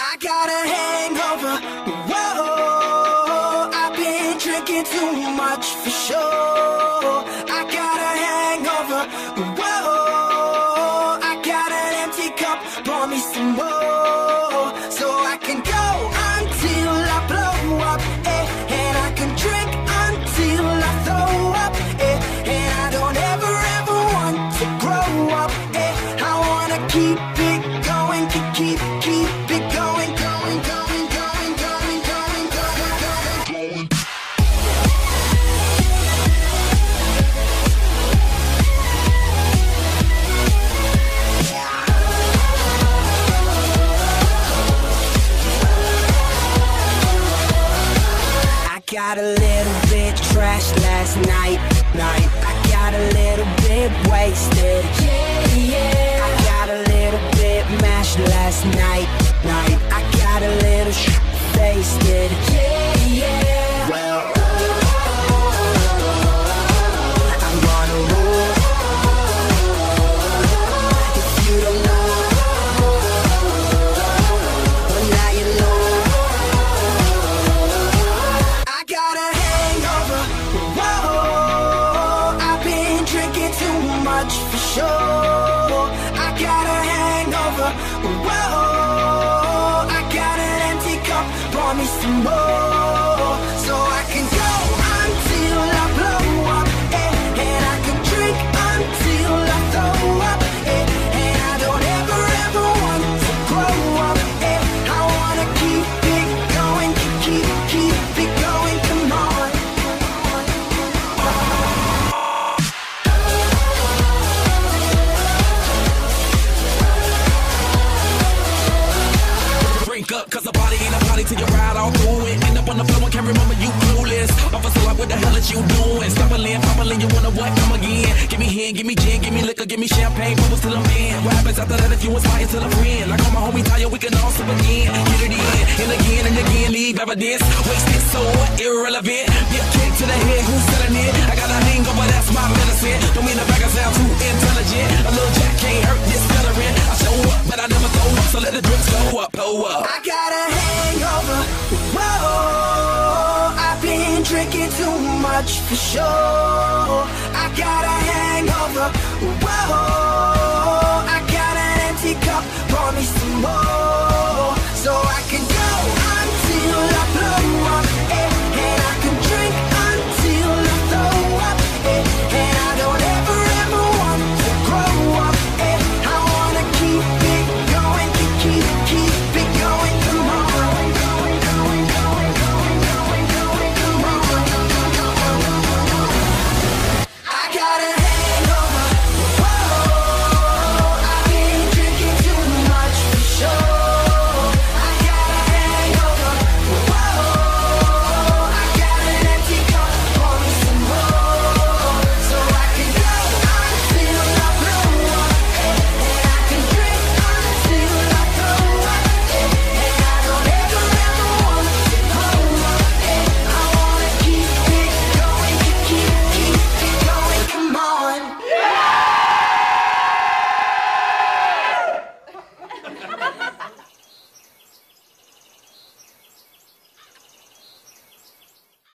I got a hangover. Whoa, I've been drinking too much for sure. I got a hangover. Whoa, I got an empty cup. Pour me some more, so I can go until I blow up, and I can drink until I throw up, and I don't ever want to grow up, I wanna keep it going, keep it going, going, going, going, going, going, going, going. I got a little bit trashed last night. I got a little bit wasted. Yeah. I got a little bit mashed last night. I got a little wasted. Yeah. Well, I'm gonna roll. If you don't know, but now you know. I got a hangover. Whoa, I've been drinking too much for sure. I got a hangover. Whoa, I got an empty cup. Pour me some more, so I can go until I blow up, and I can drink until I throw up, and I don't ever want to grow up, I wanna keep it going, keep it going, come on. Drink up, cause the body ain't a body till you ride all through it. End up on the floor and can't remember you clueless. Officer, like, what the hell is you doing? Stumbling, fumbling, you wanna what? Come again. Give me hand, give me gin, give me liquor, give me champagne, bubbles till I'm in. What happens after that if you inspire till a friend? Like all my homies tell you, we can all sip again. Get it in, and again, leave evidence. Wasted so irrelevant. Get kicked to the head, who's selling it? I got a hangover, that's my medicine. Don't mean the back I sound too intelligent. A little jack can't hurt this veteran. I show up, but I never throw up, so let the drinks go up, go up. I got a hangover. Whoa, I've been drinking too much for sure. I got a hangover. Whoa.